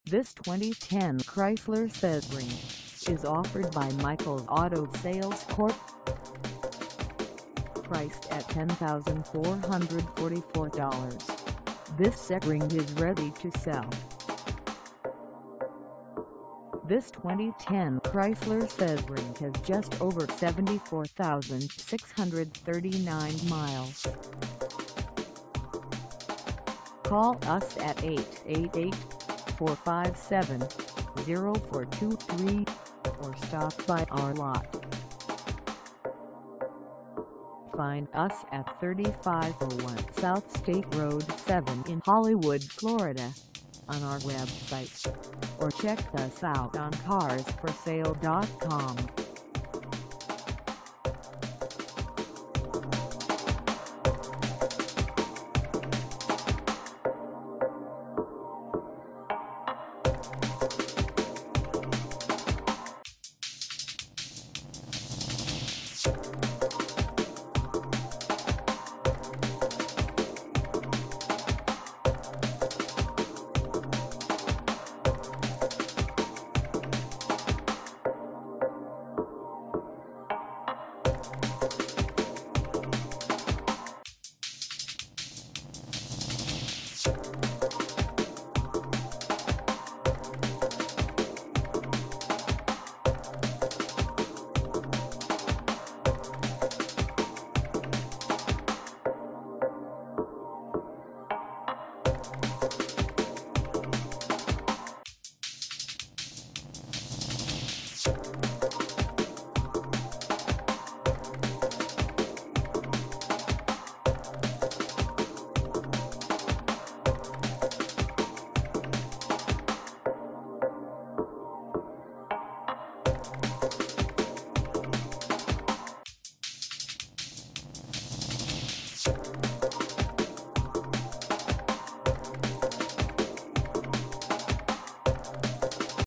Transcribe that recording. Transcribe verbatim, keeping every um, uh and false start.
This twenty ten Chrysler Sebring is offered by Michael's Auto Sales Corp. Priced at ten thousand four hundred forty-four dollars, this Sebring is ready to sell. This twenty ten Chrysler Sebring has just over seventy-four thousand six hundred thirty-nine miles. Call us at eight eight eight, four five seven, zero four two three or stop by our lot. Find us at thirty-five oh one South State Road seven in Hollywood, Florida, on our website, or check us out on cars for sale dot com.